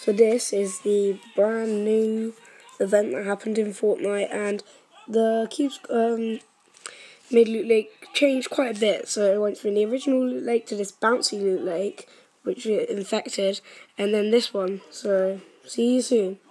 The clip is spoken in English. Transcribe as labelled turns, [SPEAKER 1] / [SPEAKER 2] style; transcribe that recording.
[SPEAKER 1] So this is the brand new event that happened in Fortnite, and the cubes made Loot Lake change quite a bit. So it went from the original Loot Lake to this bouncy Loot Lake, which it infected, and then this one. So see you soon.